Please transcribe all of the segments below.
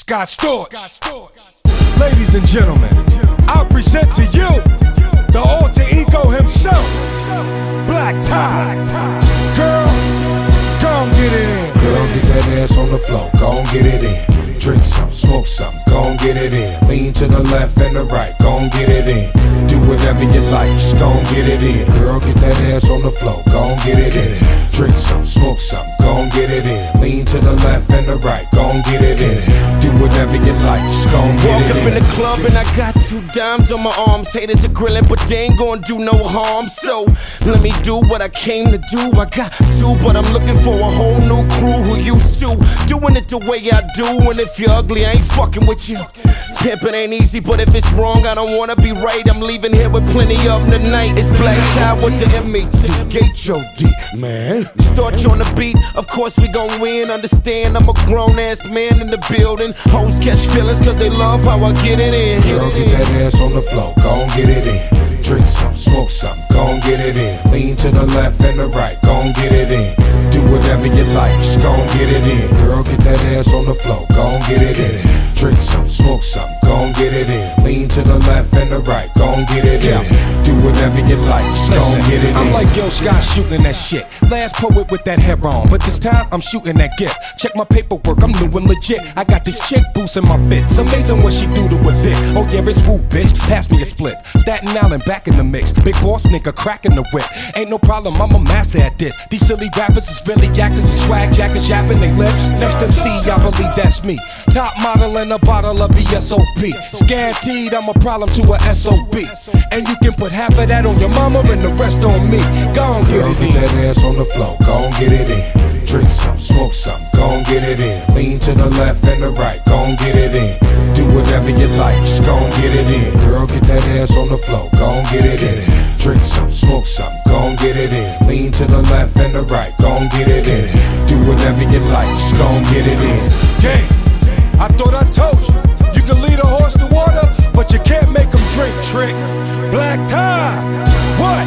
Scott Storch. Ladies and gentlemen, I present to you the alter ego himself, Black Tie. Girl, gon' get it in. Girl, get that ass on the floor, gon' get it in. Drink some, smoke some, gon' get it in. Lean to the left and the right, gon' get it in. Do whatever you like, just gon' get it in. Girl, get that ass on the floor, gon' get it in. Drink some, smoke some, gon' get it in. Lean to the left and the right, gon' get it in. Do whatever you like, just gon' get Walk it in. up in the club and I got 2 dimes on my arms. Haters are grilling, but they ain't gonna do no harm. So let me do what I came to do. I got 2, but I'm looking for a whole new crew who used to doing it the way I do. And if you're ugly, I ain't fucking with you. Pimpin' ain't easy, but if it's wrong, I don't wanna be right. I'm leaving here with plenty of them tonight. It's Black Tie with the M-A-T-H-O-D, man. Start you on the beat, of course we gon' win. Understand, I'm a grown-ass man in the building. Hoes catch feelings cause they love how I get it in. Girl, get that ass on the floor, gon' get it in. Drink some, smoke some, gon' get it in. Lean to the left and the right, gon' get it in. Do whatever you like, just gon' get it in. Girl, get that ass on the floor, gon' get it in. Drink some, smoke some, gon' get it in. Lean to the left and the right, gon' get it in. Do whatever you like, just gon' get it in. I'm like Yo Scott shooting that shit. Last poet with that hair on, but this time I'm shooting that gift. Check my paperwork, I'm new and legit. I got this chick boosting my bits. Amazing what she do to a dick. Oh yeah, it's woo, bitch. Pass me a split. Staten Island back in the mix. Big boss nigga cracking the whip. Ain't no problem, I'm a master at this. These silly rappers is really actors and swag jackets yapping they lips. Next MC, I believe that's me. Top model and a bottle of BSOP. Scanteed, I'm a problem to a SOB. And you can put half of that on your mama and the rest on me. Gon' get Girl, it get in. that ass on the floor, gon' get it in. Drink some, smoke some, gon' get it in. Lean to the left and the right, gon' get it in. Do whatever you like, just gon' get it in. Girl, get that ass on the floor, gon' get it in. Drink some, smoke some, gon' get it in. Lean to the left and the right, gon' get it in. Do whatever you like, just gon' get it in. Damn, I thought I told you. You can lead a horse to water, but you can't make him drink, trick. Black Tie, what?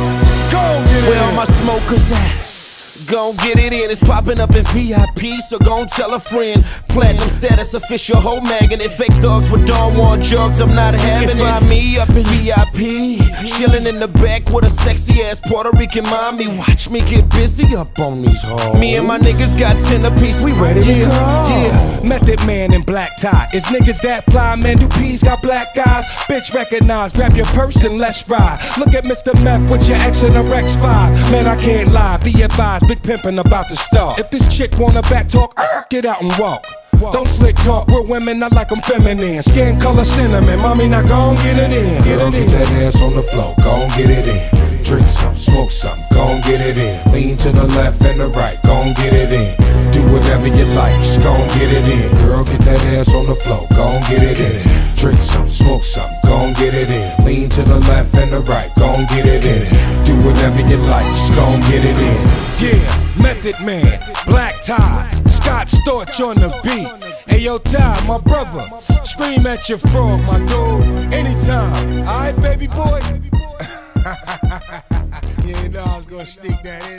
Gon' get it Where all in. my smokers at? Gon' get it in, it's popping up in VIP, so gon' tell a friend. Platinum status, official whole mag, and if fake thugs with don't want jugs, I'm not having it. Find me up in VIP, chillin' in the back with a sexy ass Puerto Rican mommy. Watch me get busy up on these hoes. Me and my niggas got 10 apiece, we ready to go. Yeah, Method Man in Black Tie. It's niggas that fly, man, do peas got black eyes. Bitch recognize, grab your purse and let's ride. Look at Mr. Meth with your X and a Rex 5. Man, I can't lie, be advised, big pimpin' about to start. If this chick wanna back talk, get out and walk. Don't slick talk, real women, I like them feminine. Skin color cinnamon, mommy, now gon' get it in. Girl, get that ass on the floor, gon' get it in. Drink some, smoke some, gon' get it in. Lean to the left and the right, gon' get it in. Do whatever you like, just gon' get it in. Girl, get that ass on the floor, gon' get it in. Drink some, smoke some, gon' get it in. Lean to the left and the right, gon' get it in. Do whatever you like, just gon' get it in. Yeah, Method Man, Black Tie, Scott Storch on the beat. Hey yo, Ty, my brother, scream at your frog, my dude, anytime. Alright, baby boy? Yeah, you know I was gonna sneak that in.